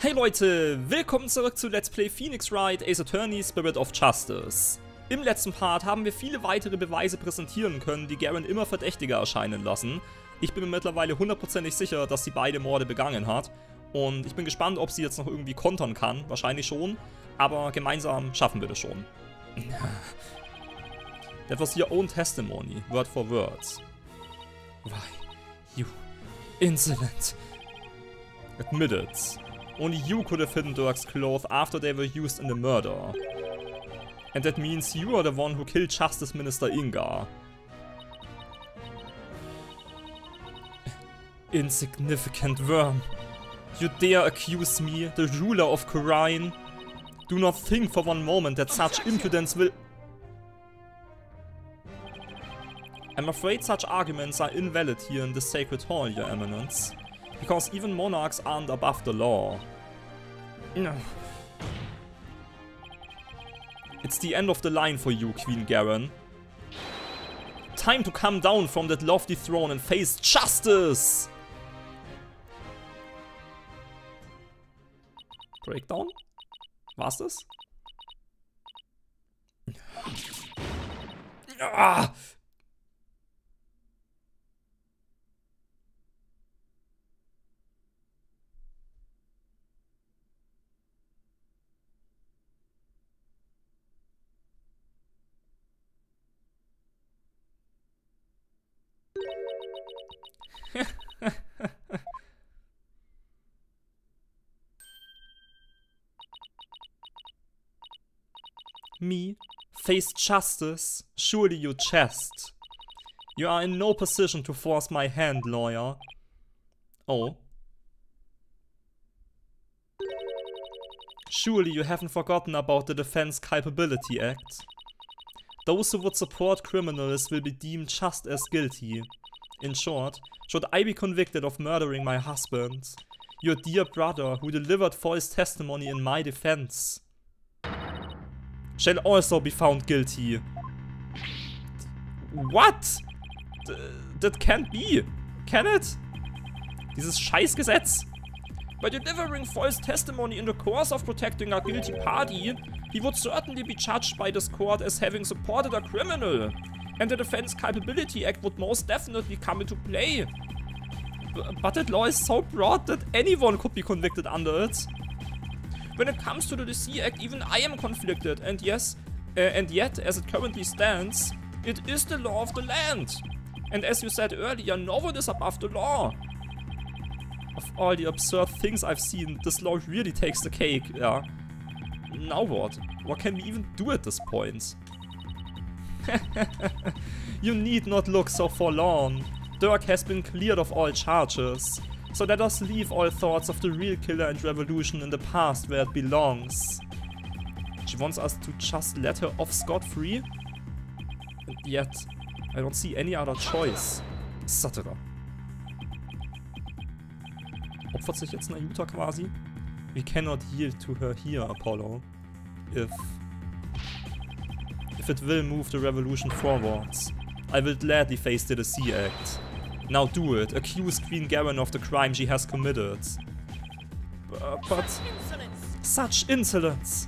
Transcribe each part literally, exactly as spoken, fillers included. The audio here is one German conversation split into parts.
Hey Leute, willkommen zurück zu Let's Play Phoenix Wright Ace Attorney Spirit of Justice. Im letzten Part haben wir viele weitere Beweise präsentieren können, die Garen immer verdächtiger erscheinen lassen. Ich bin mir mittlerweile hundertprozentig sicher, dass sie beide Morde begangen hat. Und ich bin gespannt, ob sie jetzt noch irgendwie kontern kann. Wahrscheinlich schon, aber gemeinsam schaffen wir das schon. That was your own testimony, word for words. Why, you insolent. Admitted. Only you could have hidden Dirk's clothes after they were used in the murder. And that means you are the one who killed Justice Minister Inga. Insignificant worm. You dare accuse me, the ruler of Khura'in? Do not think for one moment that such impudence will... I'm afraid such arguments are invalid here in the Sacred Hall, Your Eminence. Because even monarchs aren't above the law. No. It's the end of the line for you, Queen Garen. Time to come down from that lofty throne and face justice! Breakdown? War's das? Ah! Me? Face justice? Surely you jest. You are in no position to force my hand, lawyer. Oh. Surely you haven't forgotten about the Defense Culpability Act. Those who would support criminals will be deemed just as guilty. In short, should I be convicted of murdering my husband, your dear brother who delivered false testimony in my defense, shall also be found guilty. What? D that can't be. Can it? Dieses Scheißgesetz. By delivering false testimony in the course of protecting a guilty party, he would certainly be judged by this court as having supported a criminal. And the Defense Culpability Act would most definitely come into play. B but that law is so broad that anyone could be convicted under it. When it comes to the D C Act, even I am conflicted, and yes, uh, and yet, as it currently stands, it is the law of the land. And as you said earlier, no one is above the law. Of all the absurd things I've seen, this law really takes the cake, yeah. Now what? What can we even do at this point? You need not look so forlorn. Dirk has been cleared of all charges. So let us leave all thoughts of the real killer and revolution in the past where it belongs. She wants us to just let her off scot-free? And yet, I don't see any other choice. et cetera. Opfert sich jetzt Nayuta quasi? We cannot yield to her here, Apollo. If... If it will move the revolution forwards, I will gladly face the D C Act. Now do it. Accuse Queen Garen of the crime she has committed. Uh, but... Such insolence!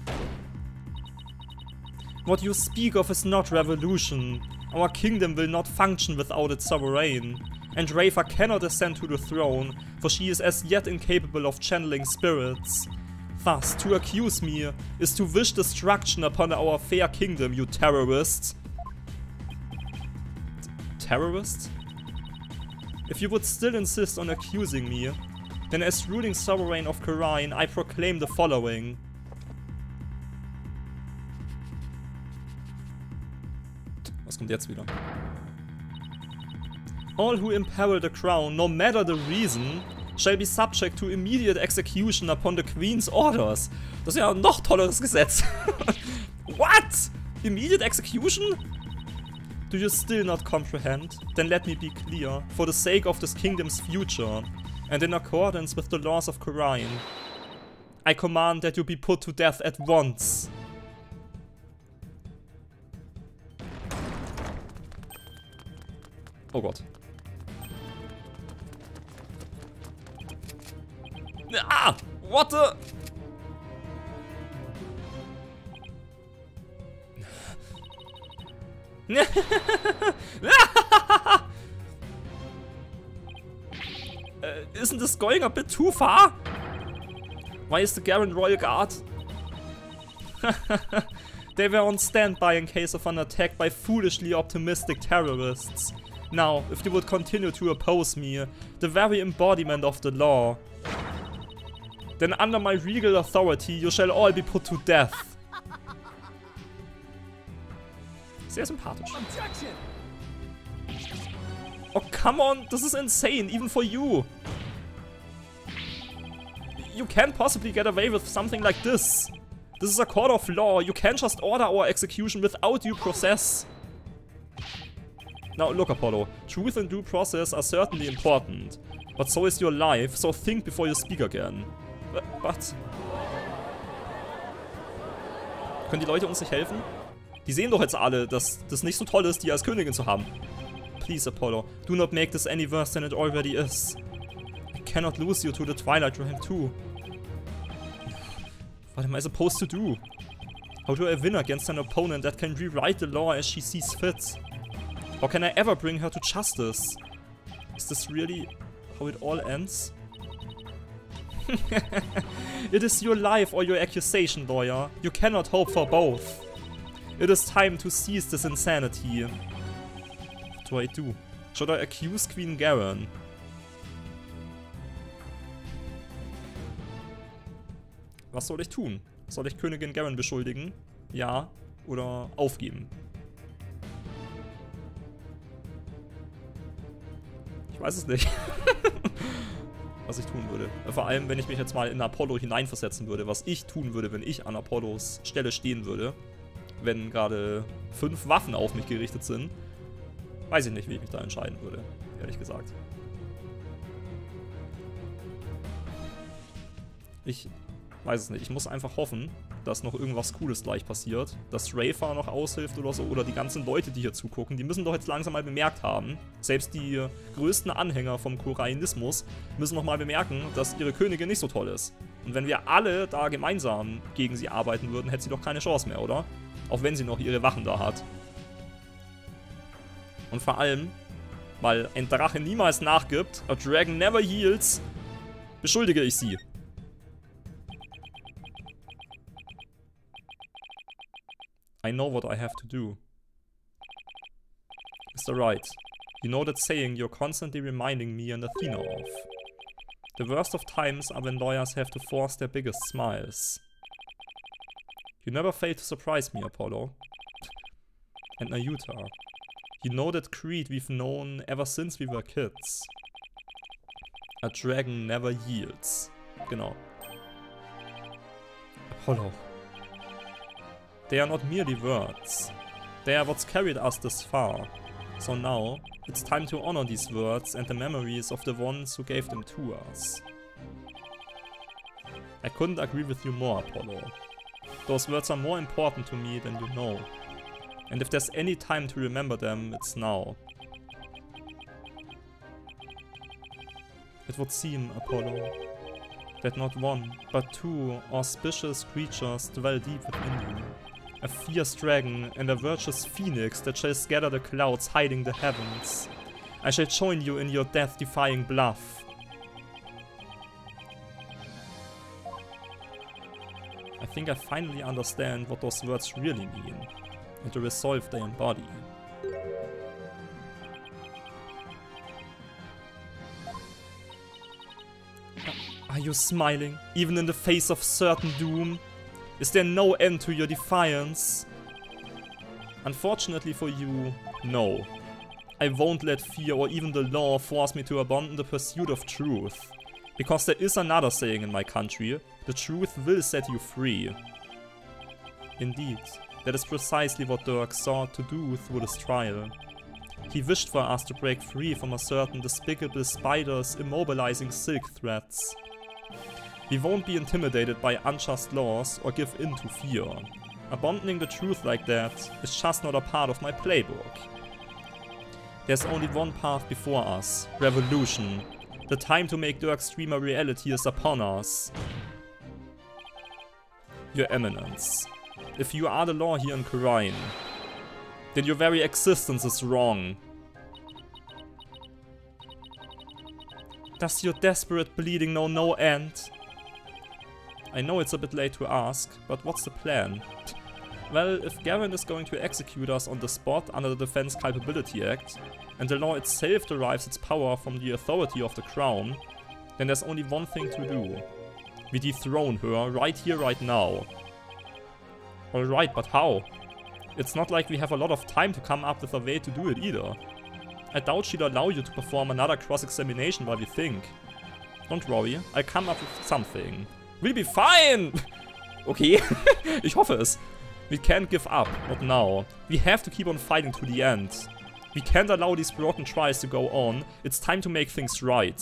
What you speak of is not revolution. Our kingdom will not function without its sovereign. And Rafa cannot ascend to the throne, for she is as yet incapable of channeling spirits. Thus, to accuse me is to wish destruction upon our fair kingdom, you terrorist. T- terrorist? If you would still insist on accusing me, then as ruling sovereign of Khura'in, I proclaim the following. Was kommt jetzt wieder? All who imperil the crown, no matter the reason, shall be subject to immediate execution upon the Queen's orders. Das ist ja ein noch tolleres Gesetz. What? Immediate execution? Do you still not comprehend? Then let me be clear, for the sake of this kingdom's future, and in accordance with the laws of Khura'in, I command that you be put to death at once. Oh Gott. Ah! What the? uh, isn't this going a bit too far? Why is the Garen Royal Guard? They were on standby in case of an attack by foolishly optimistic terrorists. Now, if they would continue to oppose me, the very embodiment of the law, then under my regal authority you shall all be put to death. Sehr sympathisch. Oh, come on, this is insane, even for you. You can't possibly get away with something like this. This is a court of law. You can't just order our execution without due process. Now, look, Apollo. Truth and due process are certainly important. But so is your life, so think before you speak again. But... Können die Leute uns nicht helfen? Die sehen doch jetzt alle, dass das nicht so toll ist, die als Königin zu haben. Please, Apollo, do not make this any worse than it already is. I cannot lose you to the Twilight Realm too. What am I supposed to do? How do I win against an opponent that can rewrite the law as she sees fit? How can I ever bring her to justice? Is this really how it all ends? It is your life or your accusation, lawyer. You cannot hope for both. It is time to cease this insanity. What do I do? Should I accuse Queen Garen? Was soll ich tun? Soll ich Königin Garen beschuldigen? Ja oder aufgeben? Ich weiß es nicht. Was ich tun würde. Vor allem, wenn ich mich jetzt mal in Apollo hineinversetzen würde. Was ich tun würde, wenn ich an Apollos Stelle stehen würde. Wenn gerade fünf Waffen auf mich gerichtet sind. Weiß ich nicht, wie ich mich da entscheiden würde. Ehrlich gesagt. Ich... weiß es nicht. Ich muss einfach hoffen, dass noch irgendwas Cooles gleich passiert. Dass Rafer noch aushilft oder so. Oder die ganzen Leute, die hier zugucken. Die müssen doch jetzt langsam mal bemerkt haben. Selbst die größten Anhänger vom Korainismus müssen noch mal bemerken, dass ihre Königin nicht so toll ist. Und wenn wir alle da gemeinsam gegen sie arbeiten würden, hätte sie doch keine Chance mehr, oder? Auch wenn sie noch ihre Wachen da hat. Und vor allem, weil ein Drache niemals nachgibt, a dragon never yields, beschuldige ich sie. I know what I have to do. Mister Wright, you know that saying you're constantly reminding me and Athena of. The worst of times are when lawyers have to force their biggest smiles. You never fail to surprise me, Apollo. And Nayuta, you know that creed we've known ever since we were kids. A dragon never yields. Genau. Apollo. They are not merely words. They are what's carried us this far. So now, it's time to honor these words and the memories of the ones who gave them to us. I couldn't agree with you more, Apollo. Those words are more important to me than you know. And if there's any time to remember them, it's now. It would seem, Apollo, that not one, but two auspicious creatures dwell deep within you. A fierce dragon and a virtuous phoenix that shall scatter the clouds hiding the heavens. I shall join you in your death-defying bluff. I think I finally understand what those words really mean, and the resolve they embody. Are you smiling, even in the face of certain doom? Is there no end to your defiance? Unfortunately for you, no. I won't let fear or even the law force me to abandon the pursuit of truth. Because there is another saying in my country, the truth will set you free. Indeed, that is precisely what Dirk sought to do through this trial. He wished for us to break free from a certain despicable spider's immobilizing silk threads. We won't be intimidated by unjust laws or give in to fear. Abandoning the truth like that is just not a part of my playbook. There's only one path before us, revolution. The time to make Dirk's dream a reality is upon us. Your Eminence. If you are the law here in Khura'in, then your very existence is wrong. Does your desperate bleeding know no end? I know it's a bit late to ask, but what's the plan? Well, if Garen is going to execute us on the spot under the Defense Culpability Act, and the law itself derives its power from the authority of the Crown, then there's only one thing to do. We dethrone her right here, right now. Alright, but how? It's not like we have a lot of time to come up with a way to do it either. I doubt she'll allow you to perform another cross-examination while we think. Don't worry, I'll come up with something. We'll be fine! Okay, ich hoffe es. We can't give up, not now. We have to keep on fighting to the end. We can't allow these broken trials to go on. It's time to make things right.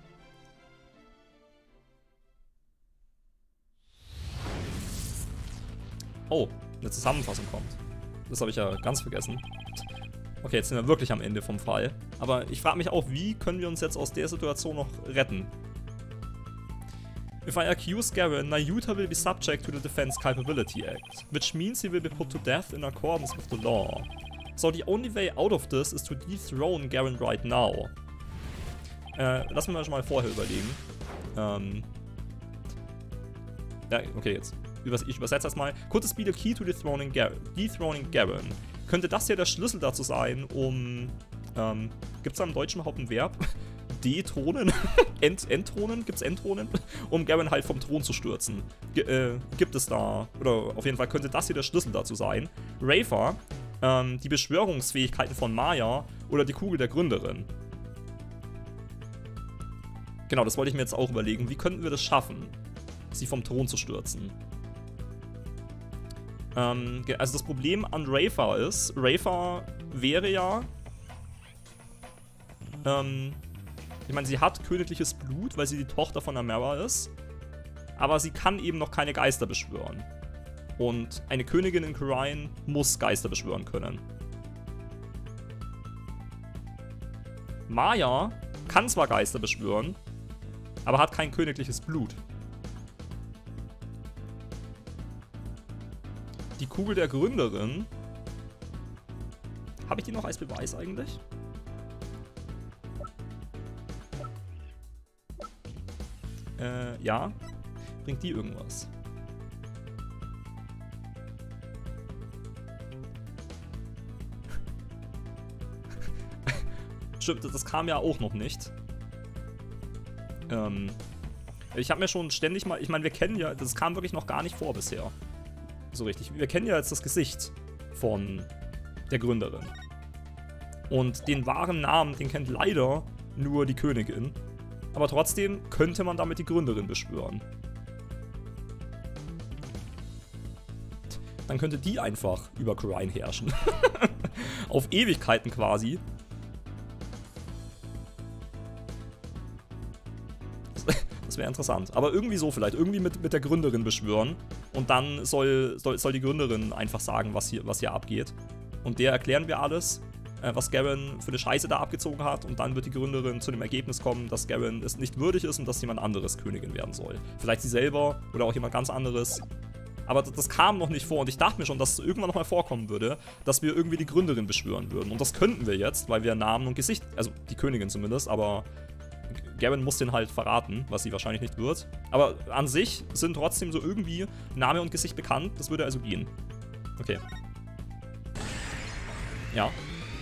Oh, eine Zusammenfassung kommt. Das habe ich ja ganz vergessen. Okay, jetzt sind wir wirklich am Ende vom Fall. Aber ich frage mich auch, wie können wir uns jetzt aus der Situation noch retten? If I accuse Garen, Nayuta will be subject to the Defense Culpability Act, which means he will be put to death in accordance with the law. So the only way out of this is to dethrone Garen right now. Äh, lassen wir schon mal vorher überlegen. Ähm. Ja, okay, jetzt. Ich übersetze das mal. Could this be the key to dethroning, Gar dethroning Garen? Könnte das ja der Schlüssel dazu sein, um... Ähm, gibt es da im Deutschen überhaupt ein Verb? Dethronen? Ent Entthronen? Gibt es Entthronen? Um Garen halt vom Thron zu stürzen. G äh, gibt es da... Oder auf jeden Fall könnte das hier der Schlüssel dazu sein. Rafer, ähm, die Beschwörungsfähigkeiten von Maya oder die Kugel der Gründerin. Genau, das wollte ich mir jetzt auch überlegen. Wie könnten wir das schaffen, sie vom Thron zu stürzen? Ähm, also das Problem an Rafer ist, Rafer wäre ja, ähm, ich meine, sie hat königliches Blut, weil sie die Tochter von Amara ist, aber sie kann eben noch keine Geister beschwören. Und eine Königin in Khura'in muss Geister beschwören können. Maya kann zwar Geister beschwören, aber hat kein königliches Blut. Die Kugel der Gründerin. Habe ich die noch als Beweis eigentlich? Äh, ja. Bringt die irgendwas? Stimmt, das kam ja auch noch nicht. Ähm, ich habe mir schon ständig mal... Ich meine, wir kennen ja... Das kam wirklich noch gar nicht vor bisher. So richtig. Wir kennen ja jetzt das Gesicht von der Gründerin. Und den wahren Namen, den kennt leider nur die Königin. Aber trotzdem könnte man damit die Gründerin beschwören. Dann könnte die einfach über Khura'in herrschen. Auf Ewigkeiten quasi. Das wäre interessant. Aber irgendwie so vielleicht. Irgendwie mit, mit der Gründerin beschwören. Und dann soll, soll, soll die Gründerin einfach sagen, was hier, was hier abgeht. Und der erklären wir alles, äh, was Garen für eine Scheiße da abgezogen hat. Und dann wird die Gründerin zu dem Ergebnis kommen, dass Garen es nicht würdig ist und dass jemand anderes Königin werden soll. Vielleicht sie selber oder auch jemand ganz anderes. Aber das, das kam noch nicht vor. Und ich dachte mir schon, dass es irgendwann noch mal vorkommen würde, dass wir irgendwie die Gründerin beschwören würden. Und das könnten wir jetzt, weil wir Namen und Gesicht, also die Königin zumindest, aber... Garen muss den halt verraten, was sie wahrscheinlich nicht wird. Aber an sich sind trotzdem so irgendwie Name und Gesicht bekannt. Das würde also gehen. Okay. Ja.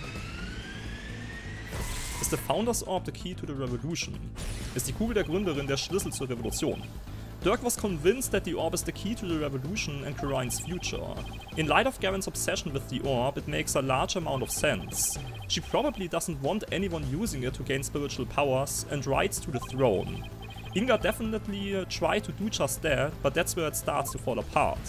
Is the Founder's Orb the key to the revolution? Ist die Kugel der Gründerin der Schlüssel zur Revolution? Dirk was convinced that the orb is the key to the revolution and Khura'in's future. In light of Garen's obsession with the orb, it makes a large amount of sense. She probably doesn't want anyone using it to gain spiritual powers and rights to the throne. Inga definitely tried to do just that, but that's where it starts to fall apart.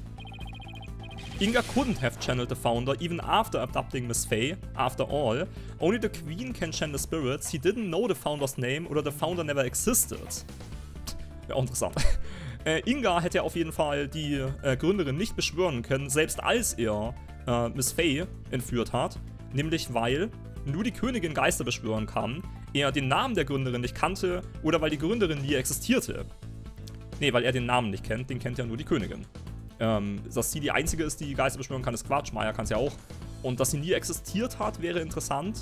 Inga couldn't have channeled the Founder even after abducting Miss Faye. After all, only the Queen can channel spirits. He didn't know the Founder's name oder the Founder never existed. Ja, auch interessant. Äh, Inga hätte auf jeden Fall die äh, Gründerin nicht beschwören können, selbst als er äh, Miss Faye entführt hat. Nämlich weil nur die Königin Geister beschwören kann, er den Namen der Gründerin nicht kannte oder weil die Gründerin nie existierte. Nee, weil er den Namen nicht kennt, den kennt ja nur die Königin. Ähm, dass sie die Einzige ist, die Geister beschwören kann, ist Quatsch. Maya kann es ja auch. Und dass sie nie existiert hat, wäre interessant.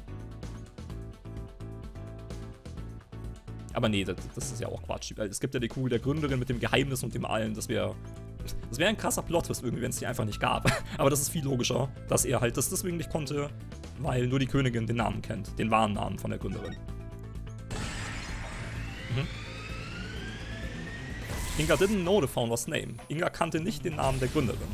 Aber nee, das, das ist ja auch Quatsch. Es gibt ja die Kugel der Gründerin mit dem Geheimnis und dem allen. Das wäre das wäre ein krasser Plot-Twist irgendwie, wenn es die einfach nicht gab. Aber das ist viel logischer, dass er halt das deswegen nicht konnte, weil nur die Königin den Namen kennt. Den wahren Namen von der Gründerin. Mhm. Inga didn't know the founder's name. Inga kannte nicht den Namen der Gründerin.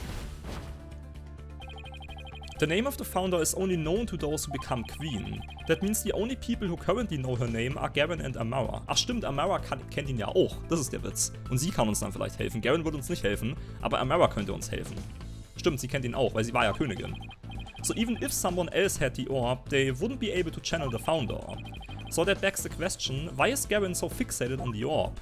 The name of the founder is only known to those who become queen. That means the only people who currently know her name are Garen and Amara. Ach stimmt, Amara kann, kennt ihn ja auch. Das ist der Witz. Und sie kann uns dann vielleicht helfen. Garen würde uns nicht helfen, aber Amara könnte uns helfen. Stimmt, sie kennt ihn auch, weil sie war ja Königin. So even if someone else had the orb, they wouldn't be able to channel the founder. So that begs the question, why is Garen so fixated on the orb?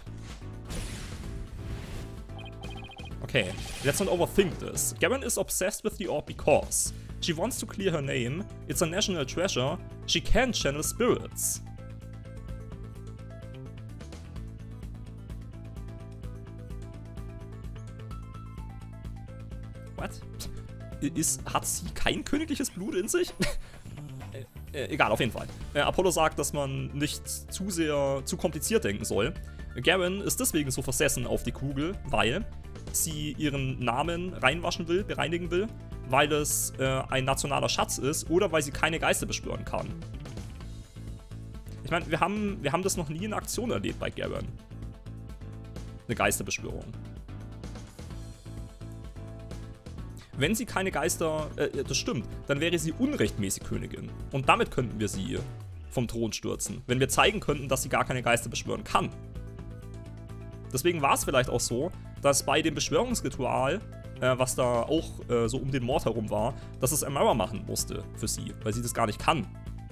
Okay, let's not overthink this. Garen is obsessed with the orb because she wants to clear her name, it's a national treasure, she can channel spirits. What? Ist, hat sie kein königliches Blut in sich? äh, äh, egal, auf jeden Fall. Äh, Apollo sagt, dass man nicht zu sehr, zu kompliziert denken soll. Garen ist deswegen so versessen auf die Kugel, weil sie ihren Namen reinwaschen will, bereinigen will, weil es äh, ein nationaler Schatz ist oder weil sie keine Geister beschwören kann. Ich meine, wir haben, wir haben das noch nie in Aktion erlebt bei Garen. Eine Geisterbeschwörung. Wenn sie keine Geister, äh, das stimmt, dann wäre sie unrechtmäßig Königin. Und damit könnten wir sie vom Thron stürzen, wenn wir zeigen könnten, dass sie gar keine Geister beschwören kann. Deswegen war es vielleicht auch so, dass bei dem Beschwörungsritual, äh, was da auch äh, so um den Mord herum war, dass es Amara machen musste für sie, weil sie das gar nicht kann.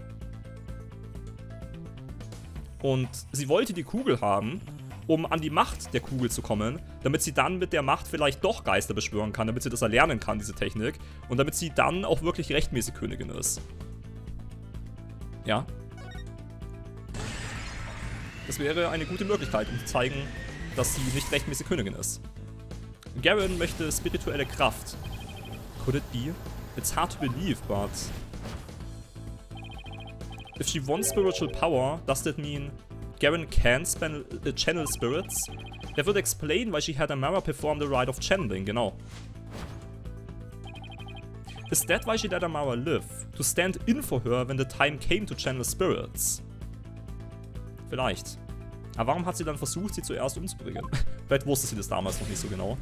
Und sie wollte die Kugel haben, um an die Macht der Kugel zu kommen, damit sie dann mit der Macht vielleicht doch Geister beschwören kann, damit sie das erlernen kann, diese Technik, und damit sie dann auch wirklich rechtmäßig Königin ist. Ja. Das wäre eine gute Möglichkeit, um zu zeigen, dass sie nicht rechtmäßig Königin ist. Garen möchte spirituelle Kraft. Could it be? It's hard to believe, but... If she wants spiritual power, does that mean Garen can span, uh, channel spirits? That would explain why she had Amara perform the rite of channeling, genau. Is that why she let Amara live? To stand in for her when the time came to channel spirits? Vielleicht. Aber warum hat sie dann versucht, sie zuerst umzubringen? Vielleicht wusste sie das damals noch nicht so genau.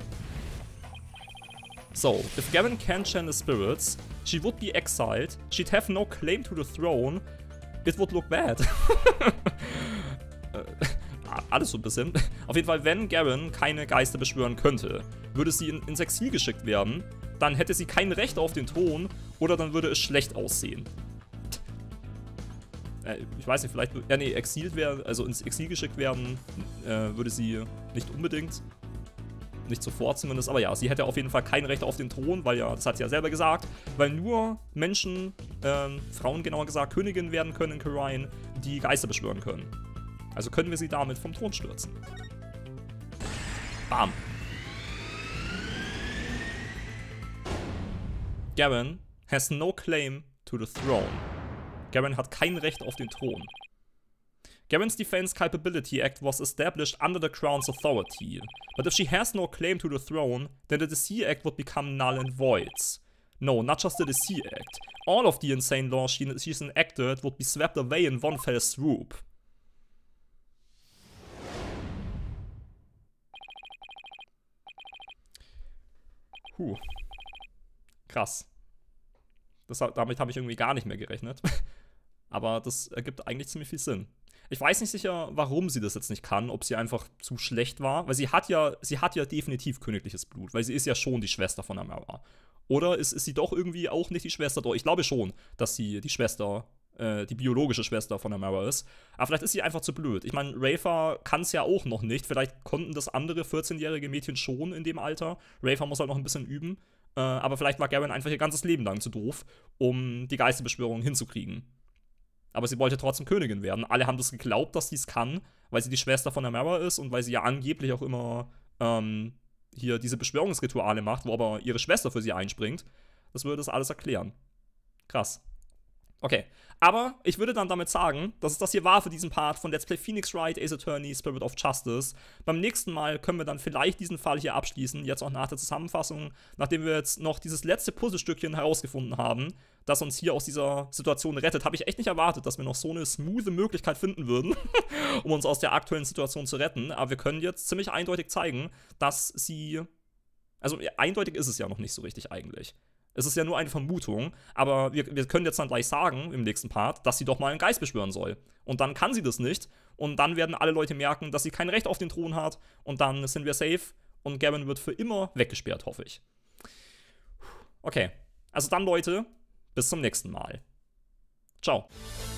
So, if Garen can channel spirits, she would be exiled, she'd have no claim to the throne, it would look bad. Alles so ein bisschen. Auf jeden Fall, wenn Garen keine Geister beschwören könnte, würde sie in, ins Exil geschickt werden, dann hätte sie kein Recht auf den Thron oder dann würde es schlecht aussehen. Ich weiß nicht, vielleicht, ja nee, exiliert werden, also ins Exil geschickt werden, äh, würde sie nicht unbedingt, nicht sofort zumindest, aber ja, sie hätte auf jeden Fall kein Recht auf den Thron, weil ja, das hat sie ja selber gesagt, weil nur Menschen, äh, Frauen genauer gesagt, Königin werden können in Khura'in, die Geister beschwören können. Also können wir sie damit vom Thron stürzen. Bam. Garen has no claim to the throne. Garen hat kein Recht auf den Thron. Garen's Defense Culpability Act was established under the Crown's authority. But if she has no claim to the throne, then the Deceit Act would become null and void. No, not just the Deceit Act. All of the insane laws she, she's enacted would be swept away in one fell swoop. Puh. Krass. Das, damit habe ich irgendwie gar nicht mehr gerechnet. Aber das ergibt eigentlich ziemlich viel Sinn. Ich weiß nicht sicher, warum sie das jetzt nicht kann, ob sie einfach zu schlecht war, weil sie hat ja, sie hat ja definitiv königliches Blut, weil sie ist ja schon die Schwester von Amara. Oder ist, ist sie doch irgendwie auch nicht die Schwester? Doch, ich glaube schon, dass sie die Schwester, äh, die biologische Schwester von Amara ist. Aber vielleicht ist sie einfach zu blöd. Ich meine, Rafer kann es ja auch noch nicht. Vielleicht konnten das andere vierzehnjährige Mädchen schon in dem Alter. Rafer muss halt noch ein bisschen üben. Äh, aber vielleicht war Garen einfach ihr ganzes Leben lang zu doof, um die Geisterbeschwörung hinzukriegen. Aber sie wollte trotzdem Königin werden. Alle haben das geglaubt, dass sie es kann, weil sie die Schwester von Amara ist und weil sie ja angeblich auch immer ähm, hier diese Beschwörungsrituale macht, wo aber ihre Schwester für sie einspringt. Das würde das alles erklären. Krass. Okay, aber ich würde dann damit sagen, dass es das hier war für diesen Part von Let's Play Phoenix Wright, Ace Attorney, Spirit of Justice. Beim nächsten Mal können wir dann vielleicht diesen Fall hier abschließen, jetzt auch nach der Zusammenfassung, nachdem wir jetzt noch dieses letzte Puzzlestückchen herausgefunden haben, das uns hier aus dieser Situation rettet. Habe ich echt nicht erwartet, dass wir noch so eine smoothe Möglichkeit finden würden, um uns aus der aktuellen Situation zu retten. Aber wir können jetzt ziemlich eindeutig zeigen, dass sie... Also eindeutig ist es ja noch nicht so richtig eigentlich. Es ist ja nur eine Vermutung, aber wir, wir können jetzt dann gleich sagen, im nächsten Part, dass sie doch mal einen Geist beschwören soll. Und dann kann sie das nicht. Und dann werden alle Leute merken, dass sie kein Recht auf den Thron hat. Und dann sind wir safe. Und Gavin wird für immer weggesperrt, hoffe ich. Okay. Also dann, Leute, bis zum nächsten Mal. Ciao.